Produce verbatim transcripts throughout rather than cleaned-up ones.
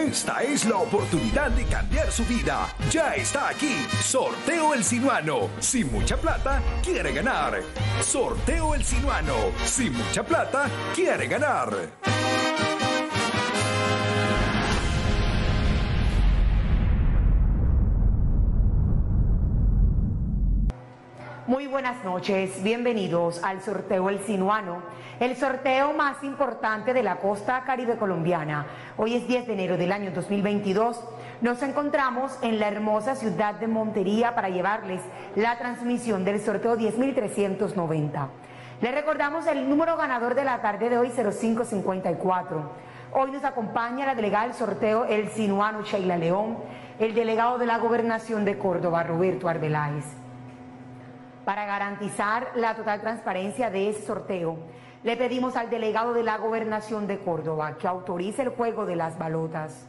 Esta es la oportunidad de cambiar su vida. Ya está aquí. Sorteo El Sinuano. Sin mucha plata, quiere ganar. Sorteo El Sinuano. Sin mucha plata, quiere ganar. Muy buenas noches, bienvenidos al sorteo El Sinuano, el sorteo más importante de la costa caribe colombiana. Hoy es diez de enero del año dos mil veintidós. Nos encontramos en la hermosa ciudad de Montería para llevarles la transmisión del sorteo diez mil trescientos noventa. Les recordamos el número ganador de la tarde de hoy, cero cinco cincuenta y cuatro. Hoy nos acompaña la delegada del sorteo El Sinuano, Sheila León, el delegado de la Gobernación de Córdoba, Roberto Arbeláez. Para garantizar la total transparencia de ese sorteo, le pedimos al delegado de la Gobernación de Córdoba que autorice el juego de las balotas.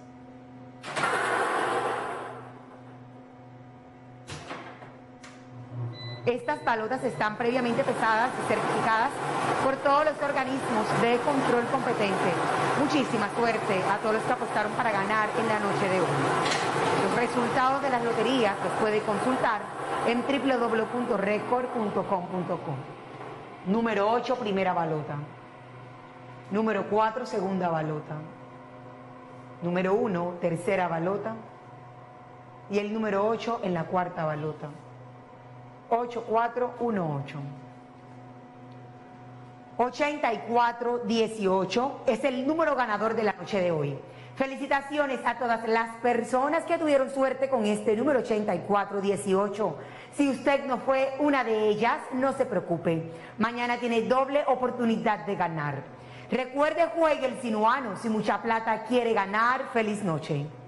Estas balotas están previamente pesadas y certificadas por todos los organismos de control competente. Muchísima suerte a todos los que apostaron para ganar en la noche de hoy. Los resultados de las loterías los puede consultar en w w w punto record punto com punto co. Número ocho, primera balota. Número cuatro, segunda balota. Número uno, tercera balota. Y el número ocho en la cuarta balota. ocho cuatro uno ocho. ochenta y cuatro dieciocho es el número ganador de la noche de hoy. Felicitaciones a todas las personas que tuvieron suerte con este número ochenta y cuatro dieciocho. Si usted no fue una de ellas, no se preocupe. Mañana tiene doble oportunidad de ganar. Recuerde, juegue El Sinuano. Si mucha plata quiere ganar, feliz noche.